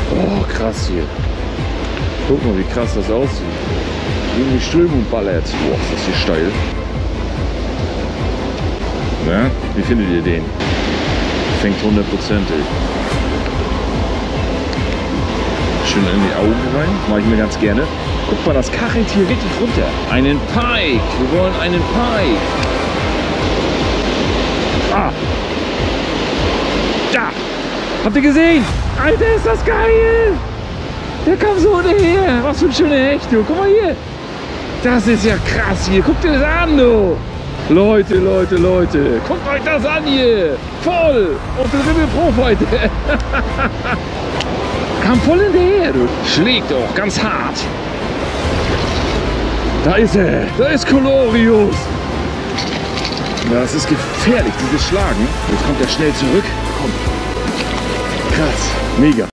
Oh, krass hier. Guck mal, wie krass das aussieht. Irgendwie Strömung ballert. Boah, ist das hier steil. Ja, wie findet ihr den? Fängt 100%. Schön in die Augen rein. Mache ich mir ganz gerne. Guck mal, das kachelt hier richtig runter. Einen Pike. Wir wollen einen Pike. Ah. Da. Habt ihr gesehen? Alter, ist das geil. Der kam so daher. Was für ein schöner Hecht, du. Guck mal hier. Das ist ja krass hier. Guckt ihr das an, du. Leute, Leute, Leute. Guckt euch das an hier. Voll. Und der Rimmel Pro heute. Kam voll hinterher, du. Schlägt auch ganz hart. Da ist er. Da ist Colorius. Das ist gefährlich, dieses Schlagen. Jetzt kommt er schnell zurück. Komm. Krass. Mega.